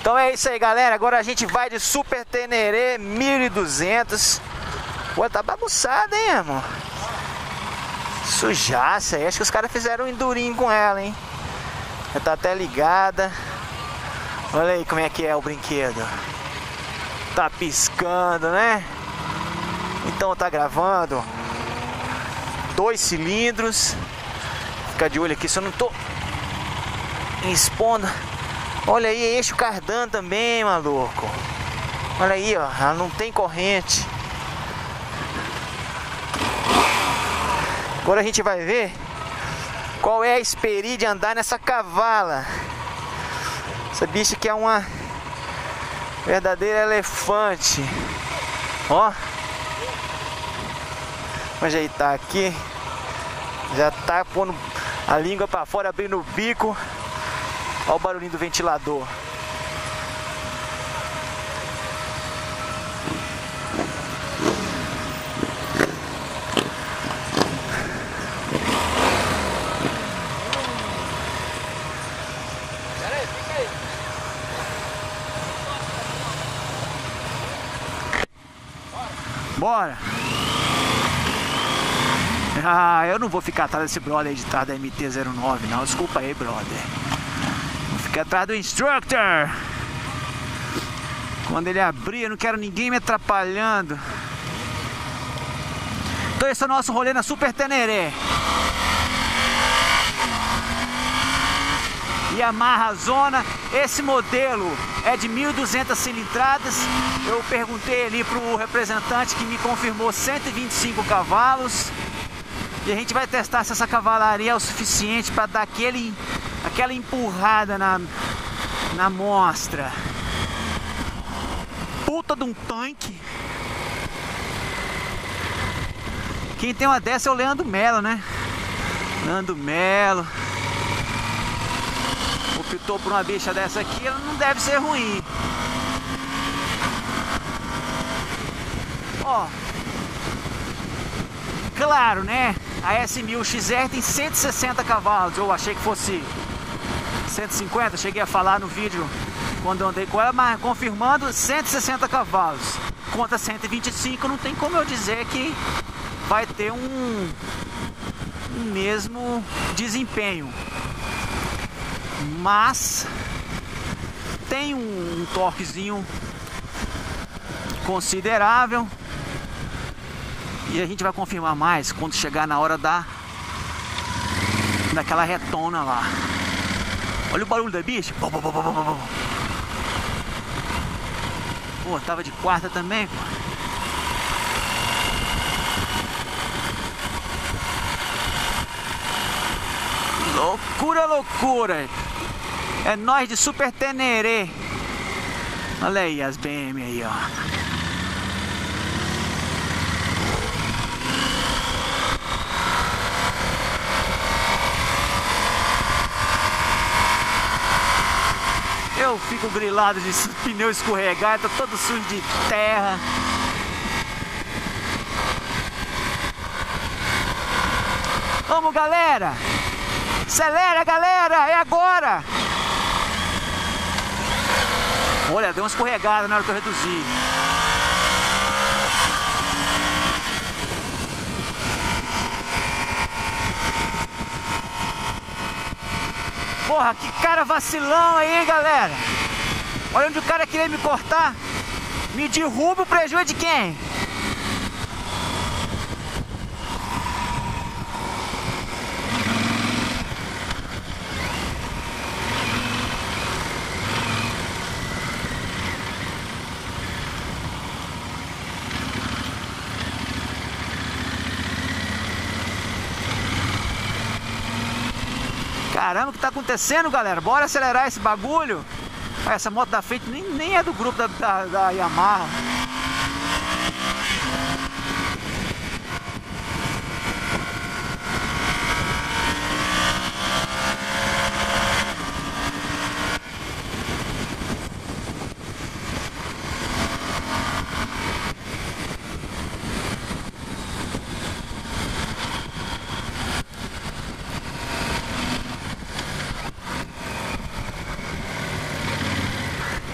Então é isso aí, galera. Agora a gente vai de Super Teneré 1200. Pô, tá bagunçada, hein, irmão? Sujaça aí. Acho que os caras fizeram um endurinho com ela, hein? Já tá até ligada. Olha aí como é que é o brinquedo. Tá piscando, né? Então tá gravando. 2 cilindros. Fica de olho aqui se eu não tô expondo. Olha aí, eixo cardan também, maluco. Olha aí, ó, ela não tem corrente. Agora a gente vai ver qual é a experiência de andar nessa cavala. Essa bicha que é uma verdadeira elefante. Ó. Vou ajeitar aqui. Já tá pondo a língua pra fora, abrindo o bico. Olha o barulhinho do ventilador. Bora! Ah, eu não vou ficar atrás desse brother aí de trás da MT-09 não. Desculpa aí, brother. Vou ficar atrás do instructor. Quando ele abrir, eu não quero ninguém me atrapalhando. Então esse é o nosso rolê na Super Teneré. Yamaha Zona. Esse modelo é de 1200 cilindradas. Eu perguntei ali pro representante que me confirmou 125 cavalos. E a gente vai testar se essa cavalaria é o suficiente para dar aquela empurrada na mostra. Puta de um tanque. Quem tem uma dessa é o Leandro Melo, né? Leandro Melo optou por uma bicha dessa aqui, ela não deve ser ruim. Ó, claro, né? A S1000 XR tem 160 cavalos. Eu achei que fosse 150. Cheguei a falar no vídeo quando eu andei com ela, mas confirmando 160 cavalos. Conta 125, não tem como eu dizer que vai ter um mesmo desempenho. Mas tem um torquezinho considerável. E a gente vai confirmar mais quando chegar na hora daquela retona lá. Olha o barulho da bicha. Pô, tava de quarta também, pô. Loucura, loucura. É nós de Super Teneré. Olha aí as BM aí, ó. Eu fico grilado de pneu escorregar, tá todo sujo de terra. Vamos, galera! Acelera, galera! É agora! Olha, deu uma escorregada na hora que eu reduzi. Porra, que cara vacilão aí, galera. Olha onde o cara queria me cortar. Me derruba, o prejuízo é de quem? Caramba, o que tá acontecendo, galera? Bora acelerar esse bagulho. Essa moto da frente nem é do grupo da Yamaha.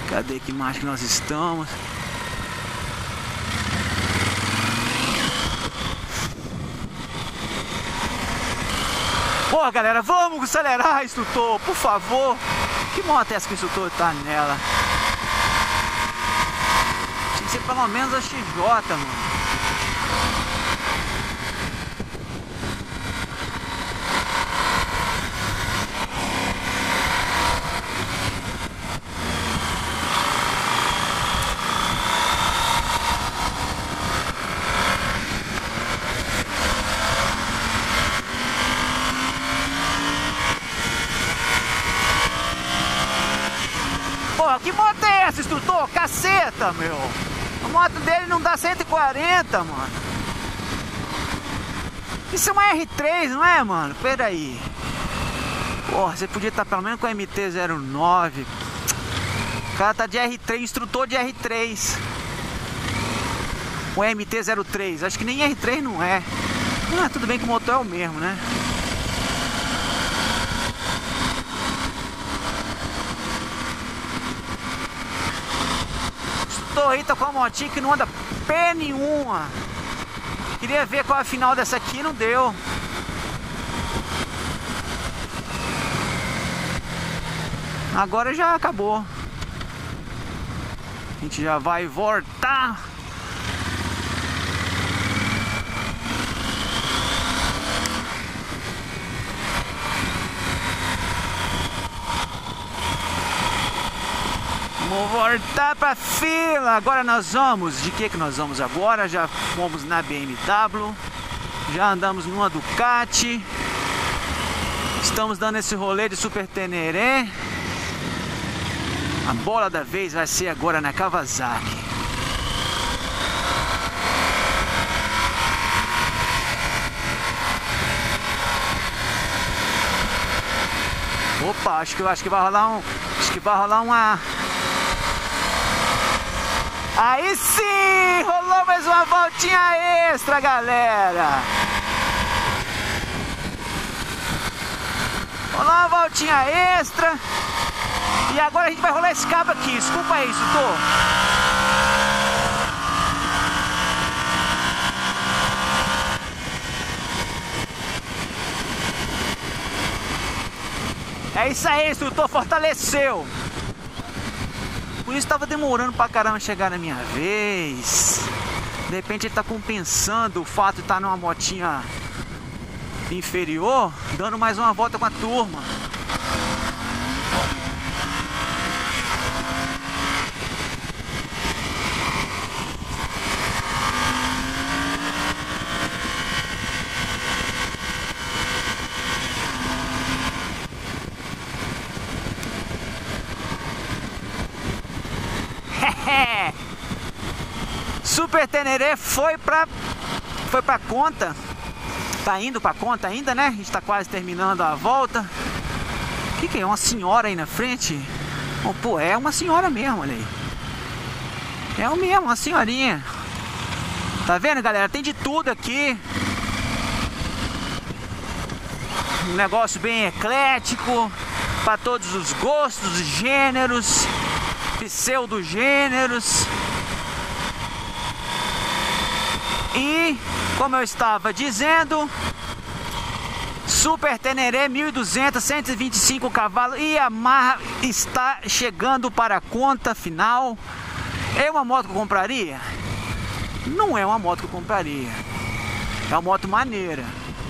Cadê que mais que nós estamos? Pô, galera, vamos acelerar, instrutor, por favor. Que moto é essa que o instrutor tá nela? Tinha que ser pelo menos a XJ, mano. Porra, que moto é essa, instrutor? Caceta, meu! A moto dele não dá 140, mano. Isso é uma R3, não é, mano? Pera aí. Porra, você podia estar pelo menos com a MT-09. O cara tá de R3, instrutor de R3. O MT-03. Acho que nem R3 não é. Ah, tudo bem que o motor é o mesmo, né? Aí tá com uma motinha que não anda pé nenhuma. Queria ver qual é a final dessa aqui, não deu. Agora já acabou. A gente já vai voltar. Vamos voltar pra fila. Agora nós vamos. De que nós vamos agora? Já fomos na BMW. Já andamos numa Ducati. Estamos dando esse rolê de Super Teneré. A bola da vez vai ser agora na Kawasaki. Opa, acho que vai rolar um. Acho que vai rolar uma. Aí sim! Rolou mais uma voltinha extra, galera! Rolou uma voltinha extra. E agora a gente vai rolar esse cabo aqui. Desculpa aí, instrutor. É isso aí, instrutor. Fortaleceu. Por isso estava demorando pra caramba chegar na minha vez. De repente ele tá compensando o fato de estar numa motinha inferior, dando mais uma volta com a turma. Super Teneré foi pra conta. Tá indo pra conta ainda, né? A gente tá quase terminando a volta. O que é? Uma senhora aí na frente? Oh, pô, é uma senhora mesmo, olha aí. É o mesmo, uma senhorinha. Tá vendo, galera? Tem de tudo aqui. Um negócio bem eclético, para todos os gostos, gêneros, pseudo-gêneros. E, como eu estava dizendo, Super Teneré 1200, 125 cavalos, e a Yamaha está chegando para a conta final. É uma moto que eu compraria? Não é uma moto que eu compraria. É uma moto maneira.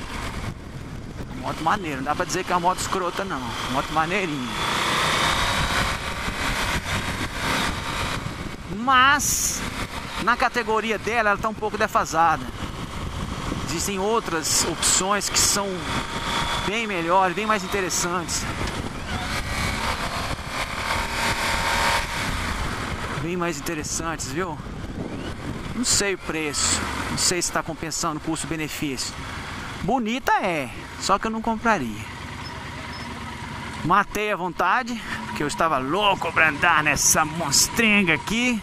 Moto maneira, não dá pra dizer que é uma moto escrota não. Moto maneirinha. Mas na categoria dela, ela tá um pouco defasada. Existem outras opções que são bem melhores, bem mais interessantes. Bem mais interessantes, viu? Não sei o preço. Não sei se está compensando o custo-benefício. Bonita é, só que eu não compraria. Matei à vontade, porque eu estava louco para andar nessa monstrenga aqui.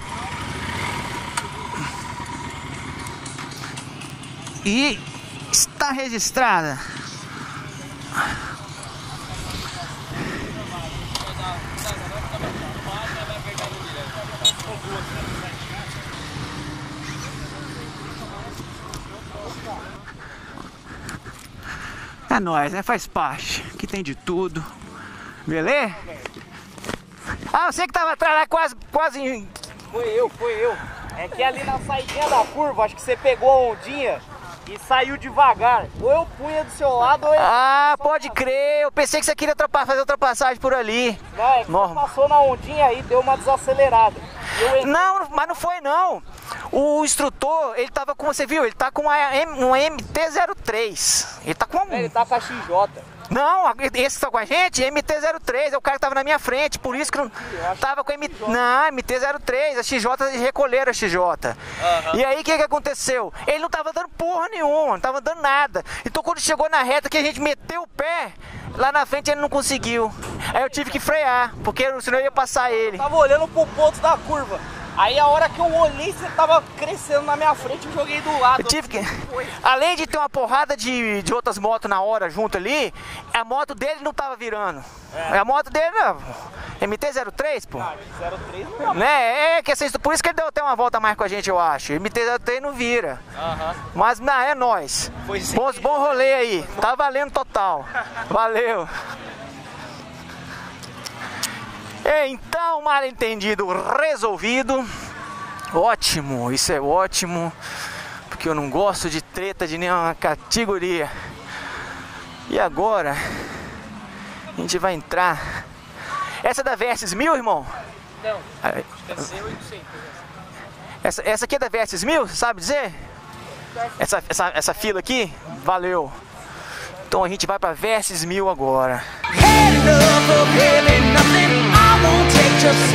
E está registrada. É nóis, né? Faz parte. Aqui tem de tudo. Beleza? Ah, você que tava atrás lá quase... Foi eu. É que ali na saidinha da curva, acho que você pegou a ondinha e saiu devagar. Ou eu punha do seu lado ou eu... Ah, pode crer. Eu pensei que você queria fazer ultrapassagem por ali. Não, é que você passou na ondinha aí, deu uma desacelerada. Não, mas não foi não. O instrutor, ele tava com, você viu? Ele tá com um MT-03. Ele tá com um... Ele tá com a XJ. Não, esse tá com a gente, MT-03, é o cara que tava na minha frente, por isso que não tava com MT-03, a XJ, recolheram a XJ. E aí o que aconteceu? Ele não tava dando porra nenhuma, não tava dando nada. Então quando chegou na reta que a gente meteu o pé, lá na frente ele não conseguiu. Aí eu tive que frear, porque senão eu ia passar ele. Eu tava olhando pro ponto da curva. Aí a hora que eu olhei, você tava crescendo na minha frente, eu joguei do lado. Eu tive que... Além de ter uma porrada de outras motos na hora junto ali, a moto dele não tava virando. A moto dele, não. MT-03, pô. MT-03 não dá. Né? Por isso que ele deu até uma volta mais com a gente, eu acho. MT-03 não vira. Mas não, é nóis. Bom rolê aí. Tá valendo total. Valeu. Então, mal entendido resolvido. Ótimo, isso é ótimo, porque eu não gosto de treta de nenhuma categoria. E agora a gente vai entrar. Essa é da Versys 1000, irmão? Não, acho que é C800. Essa aqui é da Versys 1000, você sabe dizer? Essa fila aqui? Valeu. Então a gente vai pra Versys 1000 agora. Had enough of having nothing. I won't take just